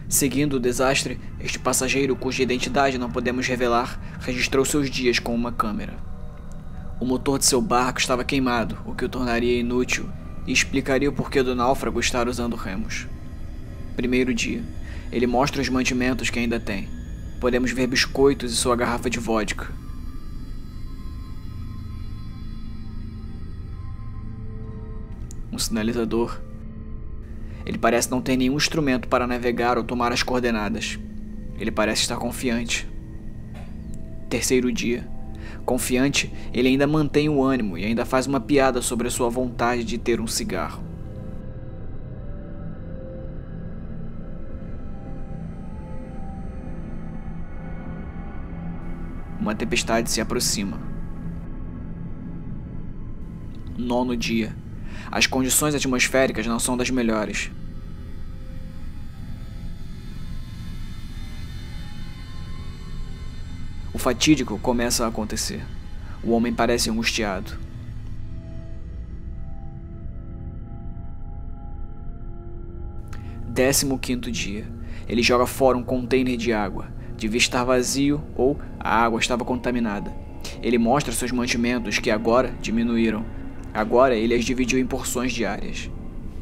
Seguindo o desastre, este passageiro, cuja identidade não podemos revelar, registrou seus dias com uma câmera. O motor de seu barco estava queimado, o que o tornaria inútil e explicaria o porquê do náufrago estar usando remos. Primeiro dia, ele mostra os mantimentos que ainda tem. Podemos ver biscoitos e sua garrafa de vodka. Um sinalizador. Ele parece não ter nenhum instrumento para navegar ou tomar as coordenadas. Ele parece estar confiante. Terceiro dia. Confiante, ele ainda mantém o ânimo e ainda faz uma piada sobre a sua vontade de ter um cigarro. Uma tempestade se aproxima. Nono dia. As condições atmosféricas não são das melhores. O fatídico começa a acontecer. O homem parece angustiado. Décimo quinto dia. Ele joga fora um container de água. Devia estar vazio ou a água estava contaminada. Ele mostra seus mantimentos que agora diminuíram. Agora ele as dividiu em porções diárias.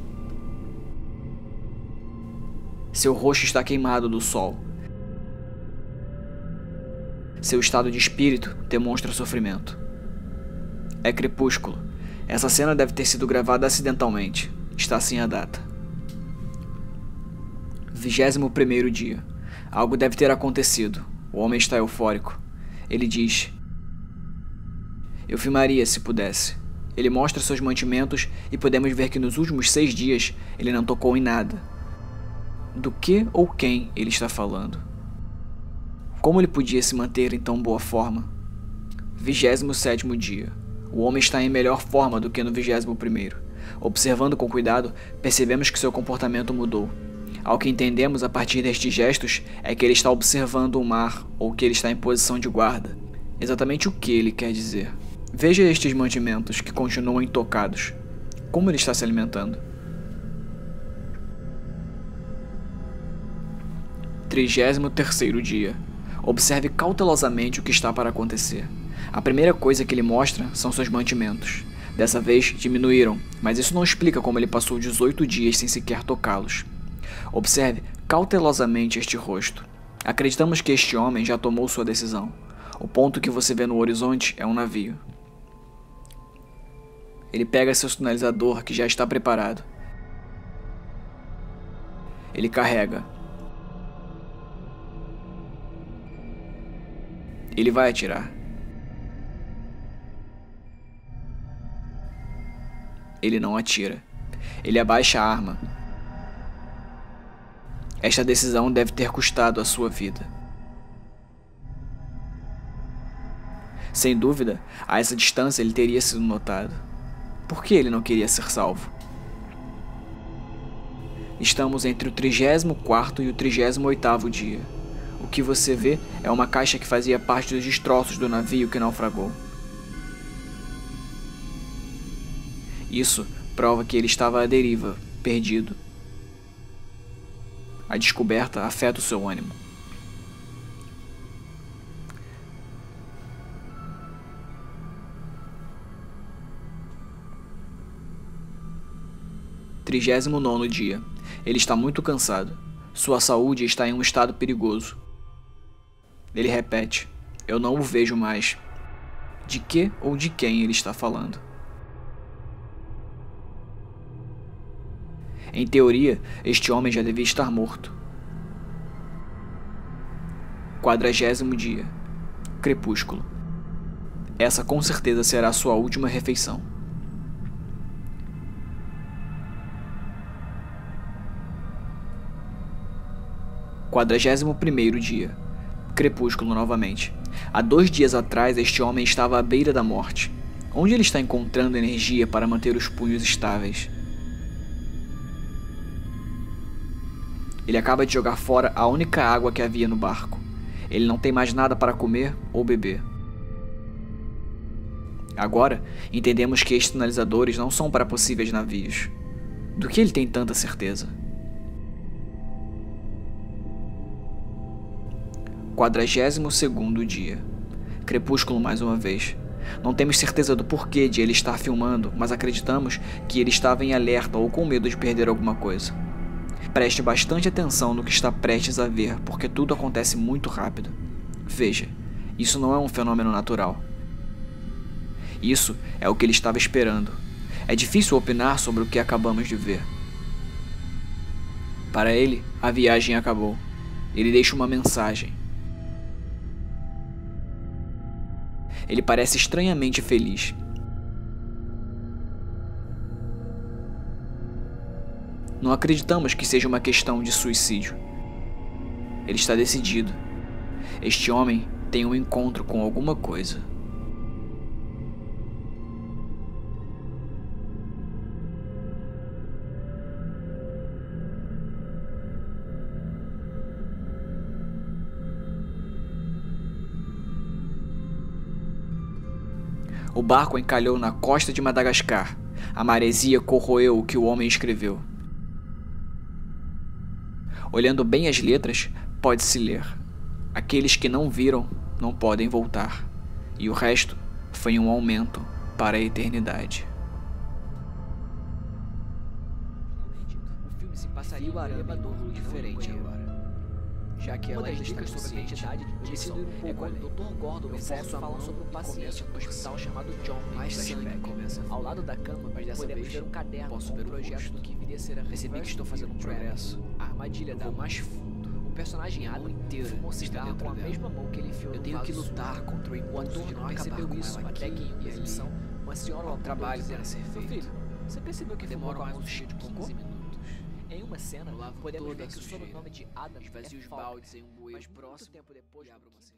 Seu rosto está queimado do sol. Seu estado de espírito demonstra sofrimento. É crepúsculo. Essa cena deve ter sido gravada acidentalmente. Está sem a data. 21º dia. Algo deve ter acontecido. O homem está eufórico. Ele diz: "Eu filmaria se pudesse." Ele mostra seus mantimentos e podemos ver que nos últimos 6 dias ele não tocou em nada. Do que ou quem ele está falando? Como ele podia se manter em tão boa forma? 27º dia. O homem está em melhor forma do que no 21º. Observando com cuidado, percebemos que seu comportamento mudou. Ao que entendemos a partir destes gestos é que ele está observando o mar ou que ele está em posição de guarda. Exatamente o que ele quer dizer. Veja estes mantimentos que continuam intocados. Como ele está se alimentando? 33º dia. Observe cautelosamente o que está para acontecer. A primeira coisa que ele mostra são seus mantimentos. Dessa vez diminuíram, mas isso não explica como ele passou 18 dias sem sequer tocá-los. Observe cautelosamente este rosto. Acreditamos que este homem já tomou sua decisão. O ponto que você vê no horizonte é um navio. Ele pega seu sinalizador que já está preparado. Ele carrega. Ele vai atirar. Ele não atira. Ele abaixa a arma. Esta decisão deve ter custado a sua vida. Sem dúvida, a essa distância ele teria sido notado. Por que ele não queria ser salvo? Estamos entre o 34º e o 38º dia. O que você vê é uma caixa que fazia parte dos destroços do navio que naufragou. Isso prova que ele estava à deriva, perdido. A descoberta afeta o seu ânimo. (39º dia). Ele está muito cansado. Sua saúde está em um estado perigoso. Ele repete: "Eu não o vejo mais." De que ou de quem ele está falando? Em teoria, este homem já devia estar morto. 40º dia. Crepúsculo. Essa com certeza será sua última refeição. 41º dia. Crepúsculo novamente. Há 2 dias atrás, este homem estava à beira da morte. Onde ele está encontrando energia para manter os punhos estáveis? Ele acaba de jogar fora a única água que havia no barco. Ele não tem mais nada para comer ou beber. Agora, entendemos que estes sinalizadores não são para possíveis navios. Do que ele tem tanta certeza? 42º dia. Crepúsculo mais uma vez. Não temos certeza do porquê de ele estar filmando, mas acreditamos que ele estava em alerta ou com medo de perder alguma coisa. Preste bastante atenção no que está prestes a ver, porque tudo acontece muito rápido. Veja, isso não é um fenômeno natural. Isso é o que ele estava esperando. É difícil opinar sobre o que acabamos de ver. Para ele, a viagem acabou. Ele deixa uma mensagem. Ele parece estranhamente feliz. Não acreditamos que seja uma questão de suicídio. Ele está decidido. Este homem tem um encontro com alguma coisa. O barco encalhou na costa de Madagascar. A maresia corroeu o que o homem escreveu. Olhando bem as letras, pode-se ler: aqueles que não viram não podem voltar. E o resto foi um aumento para a eternidade. O filme se passaria em um elevador diferente agora. Já que ela ainda está sobre a identidade de Jason, é quando o Dr. Gordon e Seth falam sobre um paciente no hospital chamado John em flashback. Ao lado da cama, podemos ver um caderno com um projeto do que viria a ser a Percebi que estou fazendo um progresso. A armadilha da mais fundo. O personagem Adam fumou cigarro com a mesma mão que ele enfiou no Eu tenho que vaso lutar sujo. contra o O impulso ator de não não acabar percebeu com isso ela até aqui que em uma e ali. exibição, uma senhora O trabalho dela deve ser Meu feito. filho, você percebeu que Demora fumou mais mais uns de 15 cocô? minutos. Em uma cena, Eu lavo podemos toda ver a que o sujeira. sobrenome de Adam Esvazio é os Falk, baldes em um bueiro mas muito próximo tempo depois, e abro uma cerveja.